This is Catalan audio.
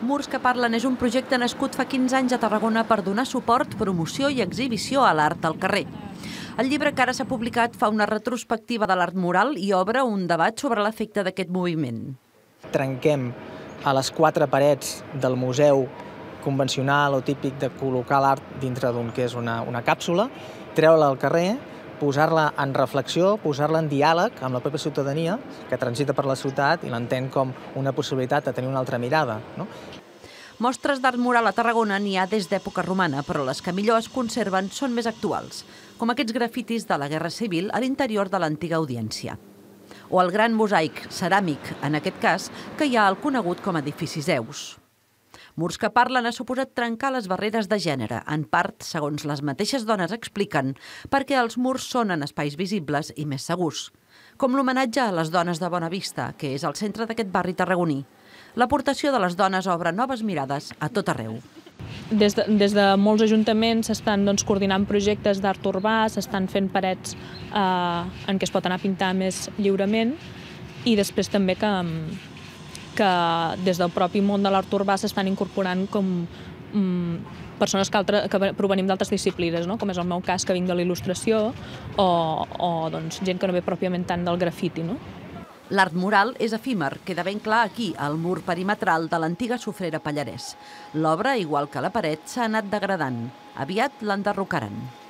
Murs que parlen és un projecte nascut fa 15 anys a Tarragona per donar suport, promoció i exhibició a l'art al carrer. El llibre que ara s'ha publicat fa una retrospectiva de l'art mural i obre un debat sobre l'efecte d'aquest moviment. Trenquem a les quatre parets del museu convencional o típic de col·locar l'art dintre d'un que és una càpsula, treure-la al carrer, posar-la en reflexió, posar-la en diàleg amb la pròpia ciutadania que transita per la ciutat i l'entén com una possibilitat de tenir una altra mirada. Mostres d'art mural a Tarragona n'hi ha des d'època romana, però les que millor es conserven són més actuals, com aquests grafitis de la Guerra Civil a l'interior de l'antiga Audiència. O el gran mosaic ceràmic, en aquest cas, que hi ha al conegut com a edifici Zeus. Murs que parlen ha suposat trencar les barreres de gènere, en part, segons les mateixes dones expliquen, perquè els murs són en espais visibles i més segurs. Com l'homenatge a les dones de Bona Vista, que és el centre d'aquest barri tarragoní. L'aportació de les dones obre noves mirades a tot arreu. Des de molts ajuntaments s'estan coordinant projectes d'art urbà, s'estan fent parets en què es pot anar a pintar més lliurement i després també que des del propi món de l'art urbà s'estan incorporant com persones que provenim d'altres disciplines, com és el meu cas, que vinc de la il·lustració, o gent que no ve pròpiament tant del grafiti. L'art mural és efímer, queda ben clar aquí, al mur perimetral de l'antiga Sofrera Pallarès. L'obra, igual que la paret, s'ha anat degradant. Aviat l'enderrocaran.